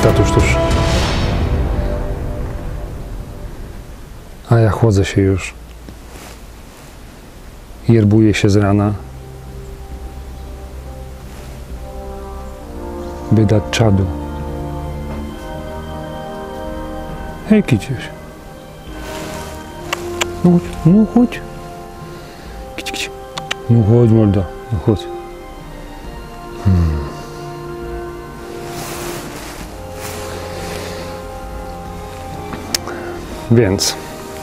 tatuś tuż. A ja chłodzę się już. Jerbuję się z rana, by dać czadu. Hej, kiciuś. No chodź, no chodź. Kici, kici. No chodź, morda, no chodź. Więc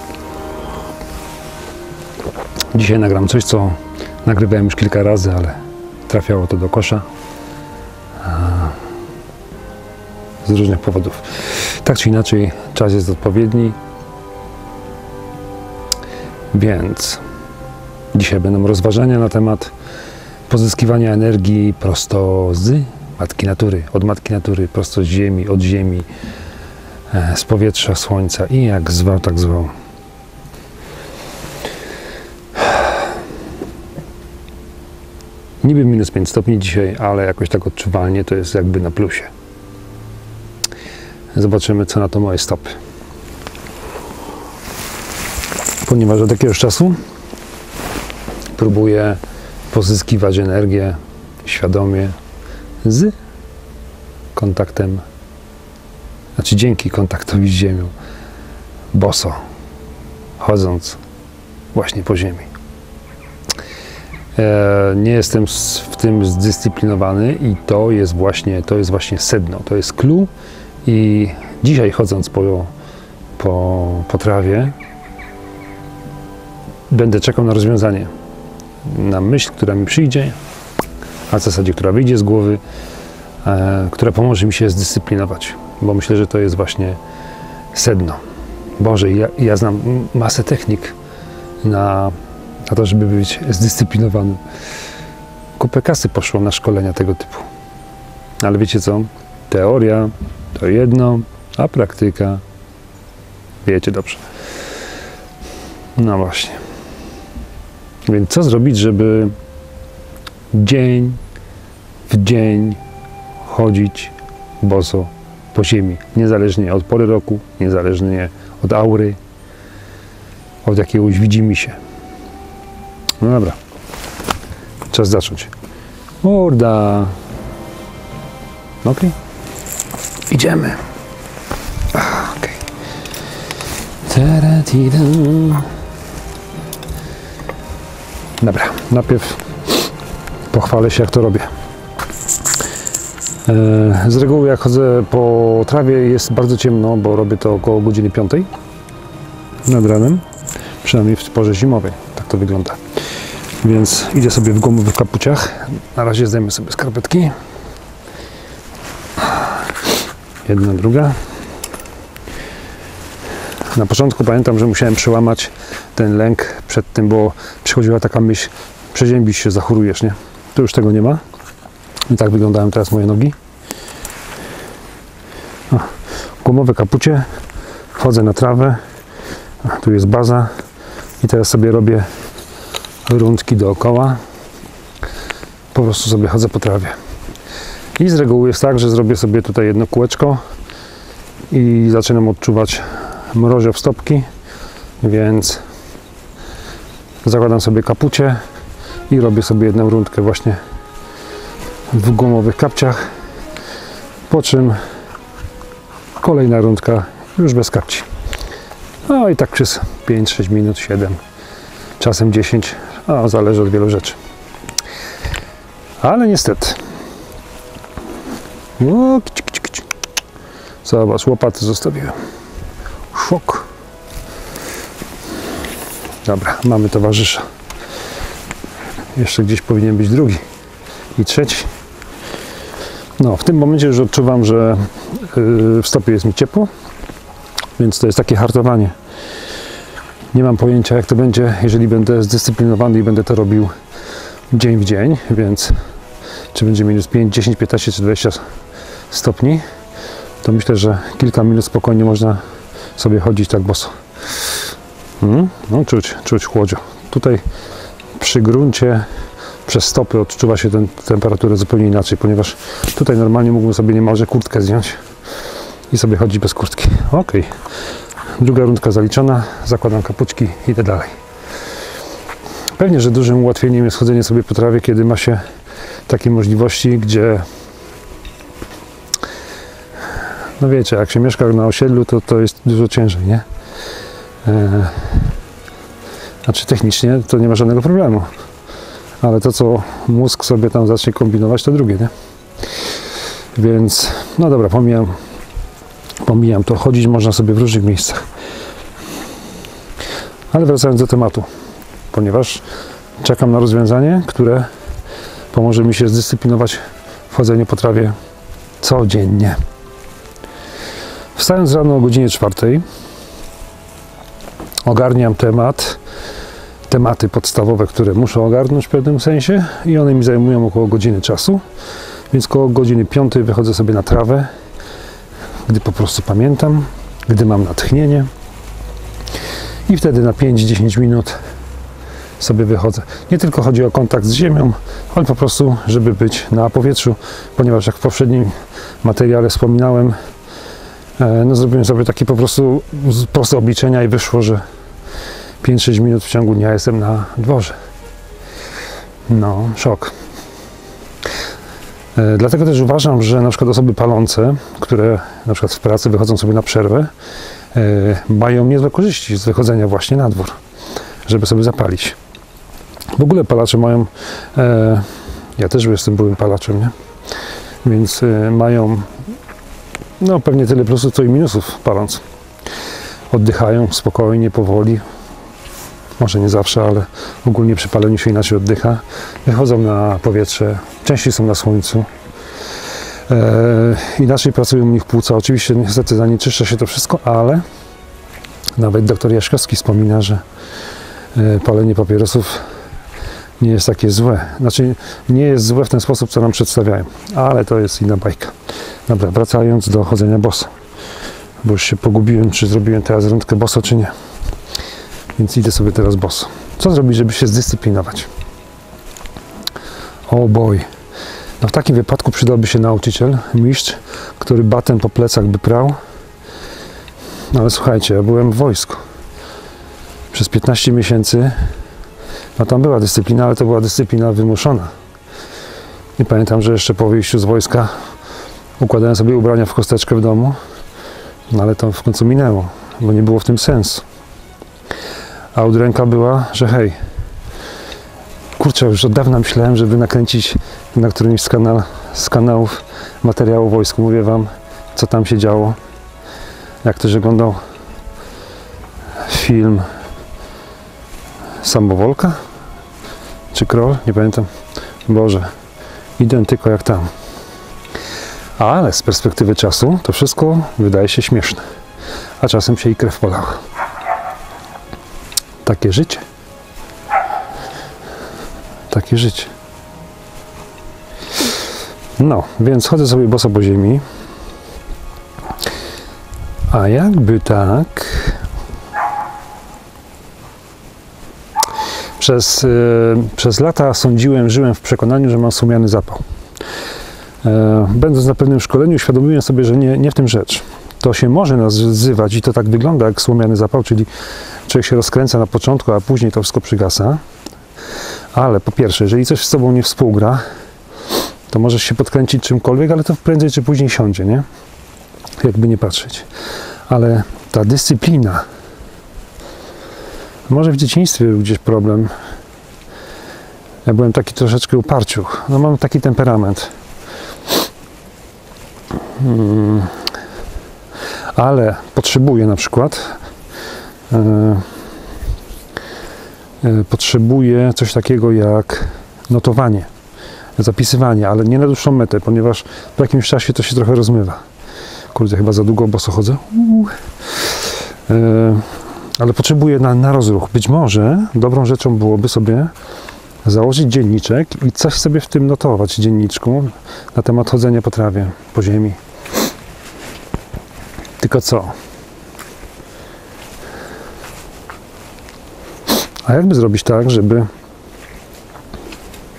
dzisiaj nagram coś, co nagrywałem już kilka razy, ale trafiało to do kosza z różnych powodów. Tak czy inaczej, czas jest odpowiedni, więc dzisiaj będą rozważania na temat pozyskiwania energii prosto z Matki Natury, od Matki Natury, prosto z Ziemi, od Ziemi, z powietrza, słońca i jak zwał, tak zwał. Niby minus 5 stopni dzisiaj, ale jakoś tak odczuwalnie to jest jakby na plusie. Zobaczymy, co na to moje stopy. Ponieważ od jakiegoś czasu próbuję pozyskiwać energię świadomie z kontaktem, znaczy dzięki kontaktowi z Ziemią, boso, chodząc właśnie po Ziemi. Nie jestem w tym zdyscyplinowany i to jest właśnie sedno, to jest clue. I dzisiaj chodząc po trawie będę czekał na rozwiązanie, na myśl, która mi przyjdzie, a w zasadzie, która wyjdzie z głowy, która pomoże mi się zdyscyplinować, bo myślę, że to jest właśnie sedno. Boże, ja znam masę technik na to, żeby być zdyscyplinowany. Kupę kasy poszło na szkolenia tego typu. Ale wiecie co? Teoria to jedno, a praktyka wiecie dobrze. No właśnie. Więc co zrobić, żeby dzień w dzień chodzić boso po ziemi? Niezależnie od pory roku, niezależnie od aury, od jakiegoś widzimisię. No dobra. Czas zacząć. Morda. Okej. Idziemy. Okej. Dobra, najpierw pochwalę się, jak to robię. Z reguły jak chodzę po trawie jest bardzo ciemno, bo robię to około godziny 5 nad ranem, przynajmniej w porze zimowej, tak to wygląda. Więc idę sobie w gumowych kapuciach. Na razie zdejmę sobie skarpetki. Jedna, druga. Na początku pamiętam, że musiałem przełamać ten lęk przed tym, bo przychodziła taka myśl, przeziębisz się, zachorujesz, nie? Tu już tego nie ma. I tak wyglądają teraz moje nogi. Gumowe kapucie. Wchodzę na trawę. Tu jest baza. I teraz sobie robię rundki dookoła. Po prostu sobie chodzę po trawie. I z reguły jest tak, że zrobię sobie tutaj jedno kółeczko i zaczynam odczuwać mrozio w stopki, więc zakładam sobie kapucie i robię sobie jedną rundkę właśnie w gumowych kapciach, po czym kolejna rundka już bez kapci. No i tak przez 5-6 minut, 7, czasem 10, a zależy od wielu rzeczy. Ale niestety. O, kici, kici, kici. Zobacz, łopaty zostawiłem. Szok. Dobra, mamy towarzysza. Jeszcze gdzieś powinien być drugi i trzeci. No, w tym momencie już odczuwam, że w stopie jest mi ciepło, więc to jest takie hartowanie. Nie mam pojęcia, jak to będzie, jeżeli będę zdyscyplinowany i będę to robił dzień w dzień, więc czy będzie minus 5, 10, 15 czy 20 stopni, to myślę, że kilka minut spokojnie można sobie chodzić tak boso. No, czuć chłodzio. Tutaj przy gruncie przez stopy odczuwa się tę temperaturę zupełnie inaczej, ponieważ tutaj normalnie mógłbym sobie niemalże kurtkę zdjąć, i sobie chodzi bez kurtki. Ok. Druga rundka zaliczona, zakładam kapuczki, idę dalej. Pewnie, że dużym ułatwieniem jest chodzenie sobie po trawie, kiedy ma się takie możliwości, gdzie no wiecie, jak się mieszka na osiedlu, to jest dużo ciężej, nie? Znaczy technicznie to nie ma żadnego problemu. Ale to, co mózg sobie tam zacznie kombinować, to drugie, nie? Więc, no dobra, pomijam to. Chodzić można sobie w różnych miejscach. Ale wracając do tematu, ponieważ czekam na rozwiązanie, które pomoże mi się zdyscyplinować w chodzeniu po trawie codziennie. Wstając rano o godzinie 4, ogarniam tematy podstawowe, które muszę ogarnąć w pewnym sensie i one mi zajmują około godziny czasu, więc koło godziny 5 wychodzę sobie na trawę, gdy po prostu pamiętam, gdy mam natchnienie i wtedy na 5-10 minut sobie wychodzę. Nie tylko chodzi o kontakt z ziemią, ale po prostu, żeby być na powietrzu, ponieważ jak w poprzednim materiale wspominałem, no zrobiłem sobie takie po prostu proste obliczenia i wyszło, że 5-6 minut w ciągu dnia jestem na dworze. No, szok. Dlatego też uważam, że na przykład osoby palące, które na przykład w pracy wychodzą sobie na przerwę, mają niezłe korzyści z wychodzenia właśnie na dwór, żeby sobie zapalić. W ogóle palacze mają, ja też jestem byłym palaczem, nie? Więc mają no pewnie tyle plusów, co i minusów paląc. Oddychają spokojnie, powoli. Może nie zawsze, ale ogólnie przy paleniu się inaczej oddycha. Wychodzą na powietrze, częściej są na słońcu. Inaczej pracują u nich płuca. Oczywiście niestety zanieczyszcza się to wszystko, ale nawet dr Jaśkowski wspomina, że palenie papierosów nie jest takie złe. Znaczy nie jest złe w ten sposób, co nam przedstawiają, ale to jest inna bajka. Dobra, wracając do chodzenia boso, bo już się pogubiłem, czy zrobiłem teraz rundkę boso, czy nie. Więc idę sobie teraz boso. Co zrobić, żeby się zdyscyplinować? O boj. No w takim wypadku przydałby się nauczyciel, mistrz, który batem po plecach by prał. No ale słuchajcie, ja byłem w wojsku. Przez 15 miesięcy, no tam była dyscyplina, ale to była dyscyplina wymuszona. I pamiętam, że jeszcze po wyjściu z wojska układałem sobie ubrania w kosteczkę w domu, no ale to w końcu minęło, bo nie było w tym sensu. A udręka była, że hej, kurczę, już od dawna myślałem, żeby nakręcić na którymś z kanałów materiał o wojsku. Mówię wam, co tam się działo. Jak ktoś oglądał film Samowolka czy Kroll, nie pamiętam. Boże, identyko jak tam. Ale z perspektywy czasu to wszystko wydaje się śmieszne. A czasem się i krew polała. Takie życie. Takie życie. No, więc chodzę sobie boso po ziemi. A jakby tak... Przez lata sądziłem, żyłem w przekonaniu, że mam słomiany zapał. Będąc na pewnym szkoleniu, uświadomiłem sobie, że nie w tym rzecz. To się może nazywać i to tak wygląda jak słomiany zapał, czyli człowiek się rozkręca na początku, a później to wszystko przygasa. Ale po pierwsze, jeżeli coś z sobą nie współgra, to możesz się podkręcić czymkolwiek, ale to prędzej czy później siądzie, nie? Jakby nie patrzeć. Ale ta dyscyplina, może w dzieciństwie był gdzieś problem. Ja byłem taki troszeczkę uparciuch. No mam taki temperament. Ale potrzebuję na przykład potrzebuję coś takiego jak notowanie, zapisywanie, ale nie na dłuższą metę, ponieważ w jakimś czasie to się trochę rozmywa. Kurde, chyba za długo boso chodzę. Ale potrzebuję na rozruch. Być może dobrą rzeczą byłoby sobie założyć dzienniczek i coś sobie w tym notować w dzienniczku na temat chodzenia po trawie, po ziemi. Tylko co? A jakby zrobić tak, żeby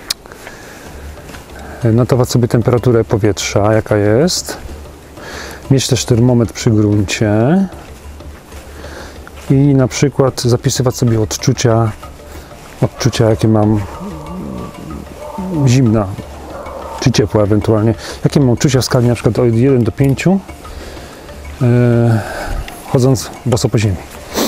notować sobie temperaturę powietrza, jaka jest, mieć też termometr przy gruncie i na przykład zapisywać sobie odczucia jakie mam zimna czy ciepła ewentualnie, jakie mam odczucia w skali na przykład od 1 do 5 chodząc boso po ziemi.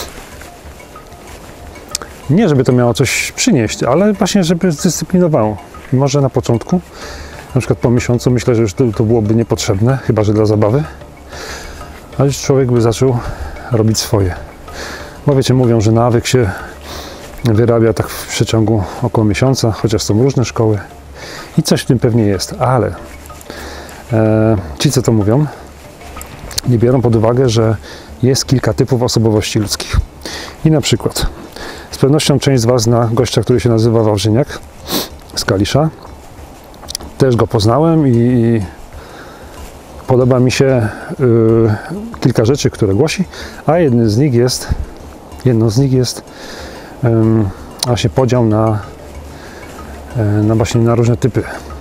Nie, żeby to miało coś przynieść, ale właśnie, żeby zdyscyplinowało. Może na początku, na przykład po miesiącu, myślę, że już to byłoby niepotrzebne, chyba że dla zabawy, ale już człowiek by zaczął robić swoje. Bo wiecie, mówią, że nawyk się wyrabia tak w przeciągu około miesiąca, chociaż są różne szkoły i coś w tym pewnie jest, ale ci, co to mówią, nie biorą pod uwagę, że jest kilka typów osobowości ludzkich. I na przykład z pewnością część z Was zna gościa, który się nazywa Wawrzyniak z Kalisza. Też go poznałem i podoba mi się kilka rzeczy, które głosi, a jedną z nich jest właśnie podział na właśnie na różne typy.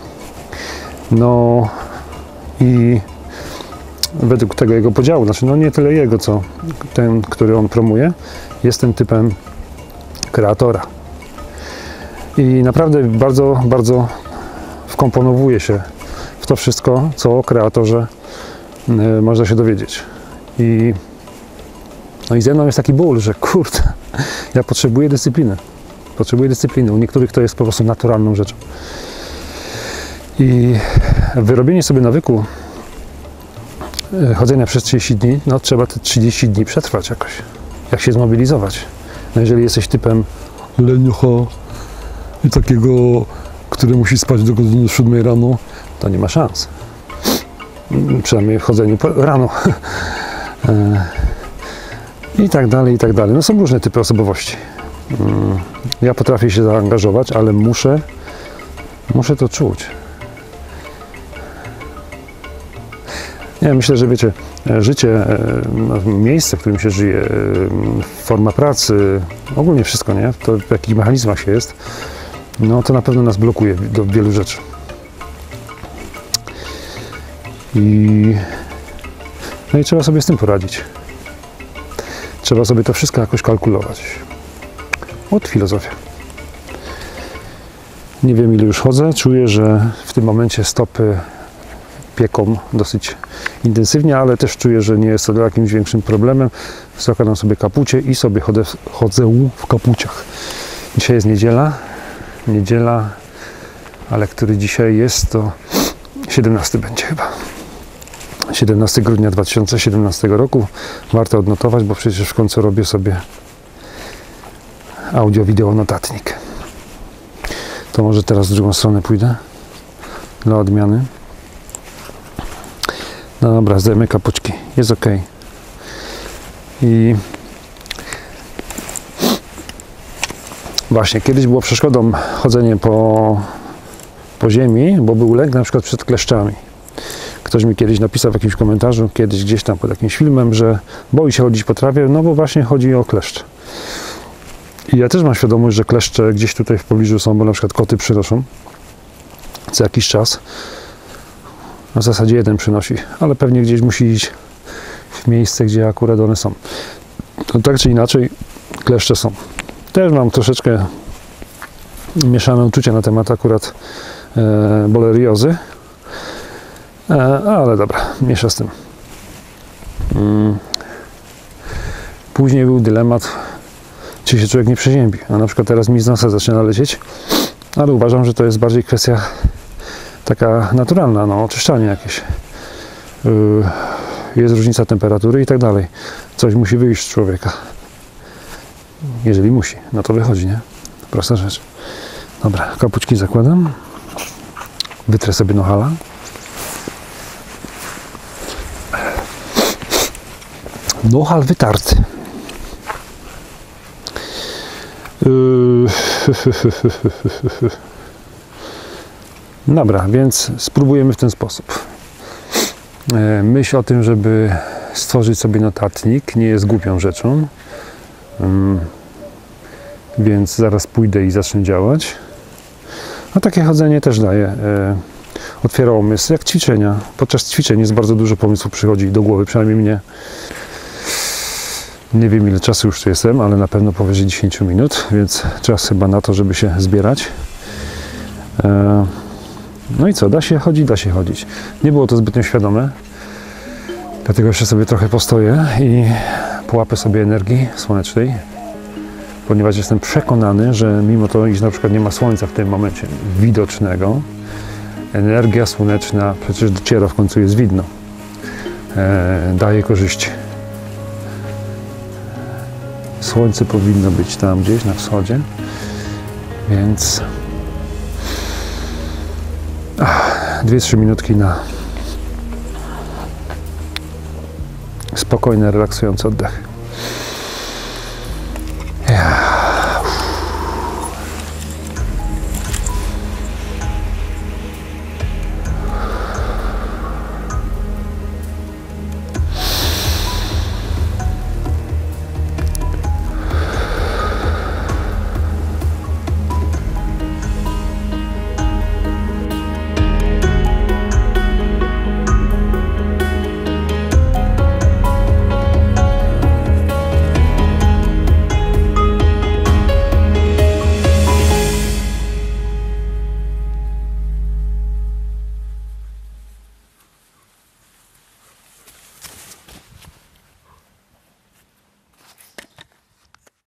No i według tego jego podziału, znaczy no nie tyle jego, co ten, który on promuje, jestem typem kreatora. I naprawdę bardzo, bardzo wkomponowuje się w to wszystko, co o kreatorze można się dowiedzieć. No i ze mną jest taki ból, że kurde, ja potrzebuję dyscypliny. U niektórych to jest po prostu naturalną rzeczą. I wyrobienie sobie nawyku chodzenia przez 30 dni, no trzeba te 30 dni przetrwać jakoś. Jak się zmobilizować. No jeżeli jesteś typem leniucha i takiego, który musi spać do godziny 7 rano, to nie ma szans. Przynajmniej w chodzeniu rano. I tak dalej, i tak dalej. No są różne typy osobowości. Ja potrafię się zaangażować, ale muszę to czuć. Ja myślę, że wiecie, życie, miejsce, w którym się żyje, forma pracy, ogólnie wszystko, nie? To w jakich mechanizmach się jest, no to na pewno nas blokuje do wielu rzeczy. No i trzeba sobie z tym poradzić. Trzeba sobie to wszystko jakoś kalkulować. Od filozofia. Nie wiem, ile już chodzę. Czuję, że w tym momencie stopy pieką dosyć intensywnie, ale też czuję, że nie jest to jakimś większym problemem. Zakładam sobie kapucie i sobie chodzę w kapuciach. Dzisiaj jest niedziela, ale który dzisiaj jest, to 17 będzie chyba. 17 grudnia 2017 roku. Warto odnotować, bo przecież w końcu robię sobie audio-wideo notatnik. To może teraz w drugą stronę pójdę dla odmiany. No dobra, zdejmę kapuczki. Jest ok. I właśnie, kiedyś było przeszkodą chodzenie po ziemi, bo był lęk na przykład przed kleszczami. Ktoś mi kiedyś napisał w jakimś komentarzu, kiedyś gdzieś tam pod jakimś filmem, że boi się chodzić po trawie, no bo właśnie chodzi o kleszcze. I ja też mam świadomość, że kleszcze gdzieś tutaj w pobliżu są, bo na przykład koty przynoszą co jakiś czas. W zasadzie jeden przynosi, ale pewnie gdzieś musi iść w miejsce, gdzie akurat one są. To tak czy inaczej kleszcze są. Też mam troszeczkę mieszane uczucia na temat akurat boleriozy. Ale dobra, mniejsza z tym. Później był dylemat, czy się człowiek nie przeziębi. A na przykład teraz mi z nosa zaczyna lecieć, ale uważam, że to jest bardziej kwestia taka naturalna, no, oczyszczanie jakieś. Jest różnica temperatury i tak dalej. Coś musi wyjść z człowieka. Jeżeli musi, no to wychodzi, nie? Prosta rzecz. Dobra, kapuczki zakładam. Wytrę sobie nohala. Nohal wytarty. Dobra, więc spróbujemy w ten sposób. Myśl o tym, żeby stworzyć sobie notatnik, nie jest głupią rzeczą. Więc zaraz pójdę i zacznę działać. No takie chodzenie też daje otwierało umysł, jak ćwiczenia. Podczas ćwiczeń jest bardzo dużo pomysłów przychodzi do głowy, przynajmniej mnie. Nie wiem, ile czasu już tu jestem, ale na pewno powyżej 10 minut, więc czas chyba na to, żeby się zbierać. No i co, da się chodzić, da się chodzić. Nie było to zbytnio świadome, dlatego jeszcze sobie trochę postoję i połapę sobie energii słonecznej, ponieważ jestem przekonany, że mimo to, iż na przykład nie ma słońca w tym momencie widocznego, energia słoneczna przecież dociera, w końcu jest widno. Daje korzyści. Słońce powinno być tam gdzieś na wschodzie, więc 2-3 minutki na spokojny, relaksujący oddech.